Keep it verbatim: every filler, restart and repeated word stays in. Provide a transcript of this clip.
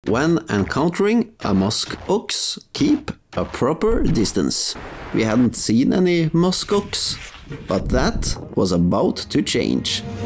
When encountering a musk ox, keep a proper distance. We hadn't seen any musk ox, but that was about to change.